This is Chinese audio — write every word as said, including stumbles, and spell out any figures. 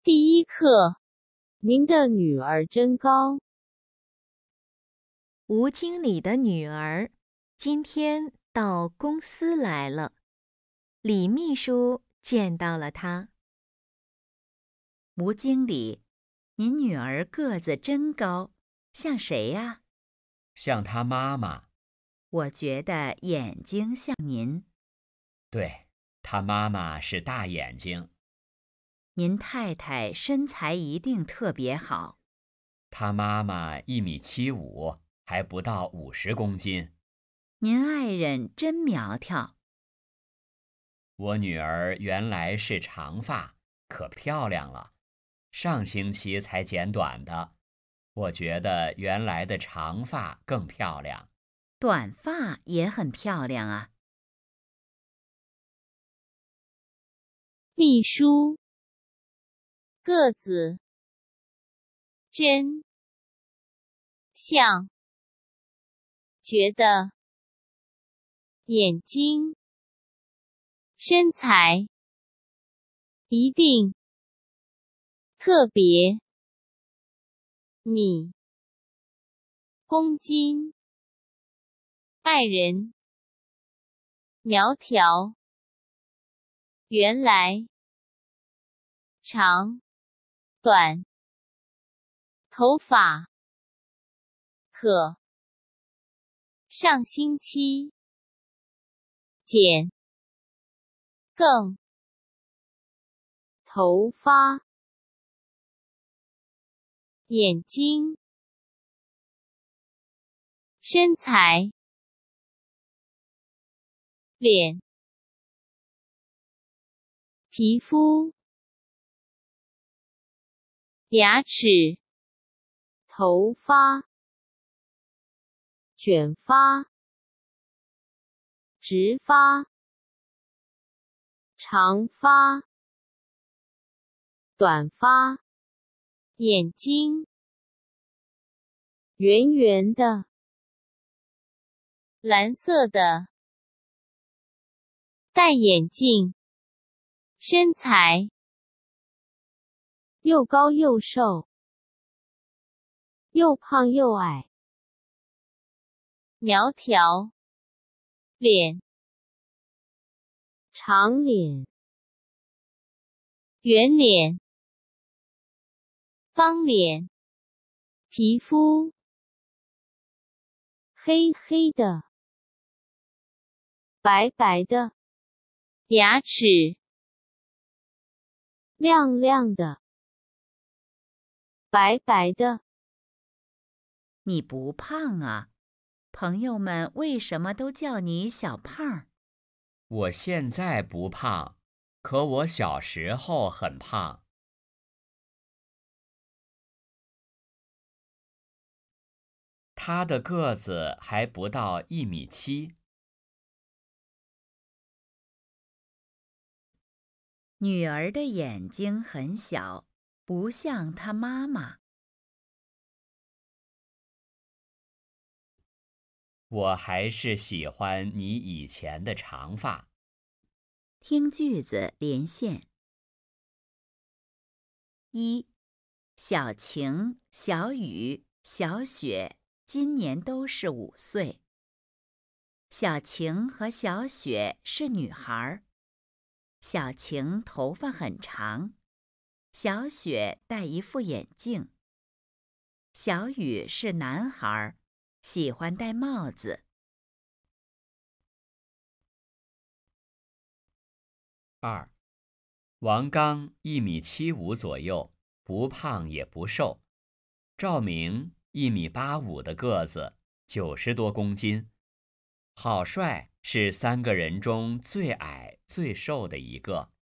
第一课，您的女儿真高。 吴经理的女儿今天到公司来了，李秘书见到了她。 吴经理，您女儿个子真高，像谁呀？ 像她妈妈。 我觉得眼睛像您。 对，她妈妈是大眼睛。 您太太身材一定特别好。 她妈妈一米七五，还不到五十公斤。 您爱人真苗条。 我女儿原来是长发，可漂亮了，上星期才剪短的。我觉得原来的长发更漂亮。 短发也很漂亮啊。 秘书，个子，真，像，觉得，眼睛，身材，一定，特别，米，公斤，爱人，苗条，原来，长，短，头发，可，上星期，剪，更，头发，眼睛，身材，脸，皮肤，牙齿，头发，卷发，直发，长发，短发，眼睛，圆圆的，蓝色的，戴眼镜，身材，又高又瘦，又胖又矮，苗条，脸，长脸，圆脸，方脸，皮肤，黑黑的，白白的，牙齿，亮亮的，白白的。 你不胖啊，朋友们为什么都叫你小胖？ 我现在不胖，可我小时候很胖。她的个子还不到一米七。 女儿的眼睛很小，不像她妈妈。 我还是喜欢你以前的长发。 听句子连线。一，小晴、小雨、小雪今年都是五岁。小晴和小雪是女孩。小晴头发很长，小雪戴一副眼镜。小雨是男孩，喜欢戴帽子。 二，王刚一米七五左右，不胖也不瘦。赵明一米八五的个子，九十多公斤。郝帅是三个人中最矮最瘦的一个。